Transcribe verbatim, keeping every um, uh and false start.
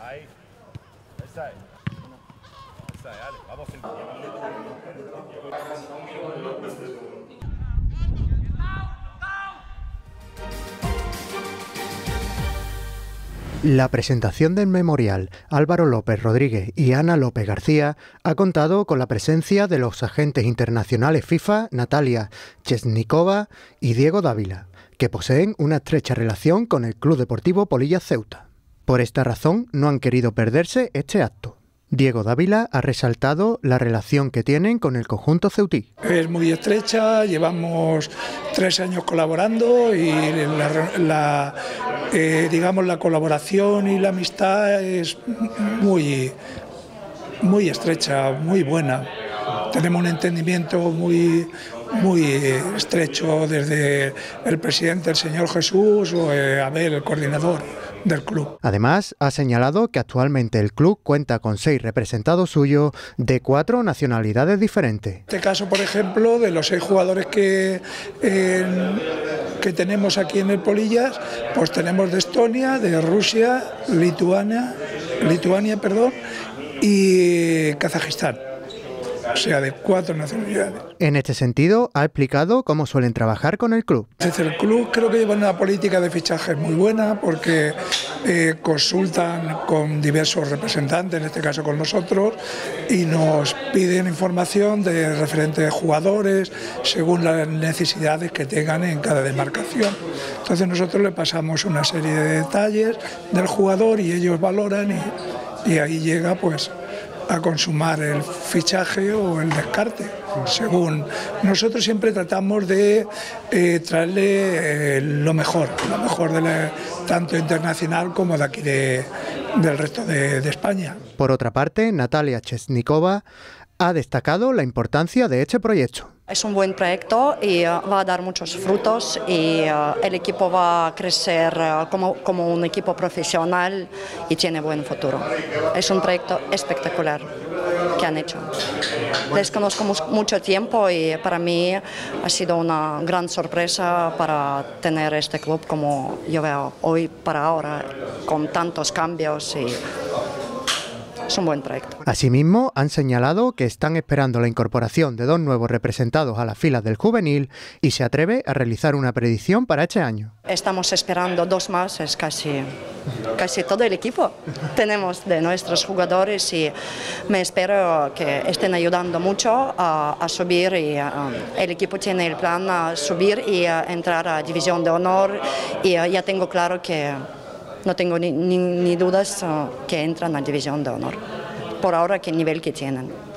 Ahí. Esa es. Esa es, dale. Vamos. La presentación del memorial Álvaro López Rodríguez y Ana López García ha contado con la presencia de los agentes internacionales FIFA Natalia Chesnikova y Diego Dávila, que poseen una estrecha relación con el Club Deportivo Polillas Ceuta. Por esta razón no han querido perderse este acto. Diego Dávila ha resaltado la relación que tienen con el conjunto ceutí. Es muy estrecha, llevamos tres años colaborando y la, la, eh, digamos, la colaboración y la amistad es muy, muy estrecha, muy buena. Tenemos un entendimiento muy, muy estrecho desde el presidente, el señor Jesús, o eh, Abel, el coordinador del club. Además, ha señalado que actualmente el club cuenta con seis representados suyos de cuatro nacionalidades diferentes. En este caso, por ejemplo, de los seis jugadores que, eh, que tenemos aquí en el Polillas, pues tenemos de Estonia, de Rusia, Lituania, Lituania, perdón, y Kazajistán. O sea, de cuatro nacionalidades. En este sentido, ha explicado cómo suelen trabajar con el club. Desde el club creo que llevan una política de fichajes muy buena porque eh, consultan con diversos representantes, en este caso con nosotros, y nos piden información de referentes jugadores según las necesidades que tengan en cada demarcación. Entonces nosotros le pasamos una serie de detalles del jugador y ellos valoran y, y ahí llega pues a consumar el fichaje o el descarte, según. Nosotros siempre tratamos de eh, traerle eh, lo mejor, lo mejor de la, tanto internacional como de aquí de, del resto de, de España. Por otra parte, Natalia Chesnikova ha destacado la importancia de este proyecto. Es un buen proyecto y uh, va a dar muchos frutos y uh, el equipo va a crecer uh, como, como un equipo profesional y tiene buen futuro. Es un proyecto espectacular que han hecho. Les conozco mucho tiempo y para mí ha sido una gran sorpresa para tener este club como yo veo hoy para ahora, con tantos cambios y es un buen proyecto. Asimismo, han señalado que están esperando la incorporación de dos nuevos representados a las filas del juvenil y se atreve a realizar una predicción para este año. Estamos esperando dos más, es casi, casi todo el equipo. Tenemos de nuestros jugadores y me espero que estén ayudando mucho a, a subir y a, el equipo tiene el plan a subir y a entrar a División de Honor y a, ya tengo claro que no tengo ni, ni, ni dudas uh, que entran a División de Honor, por ahora, que el nivel que tienen.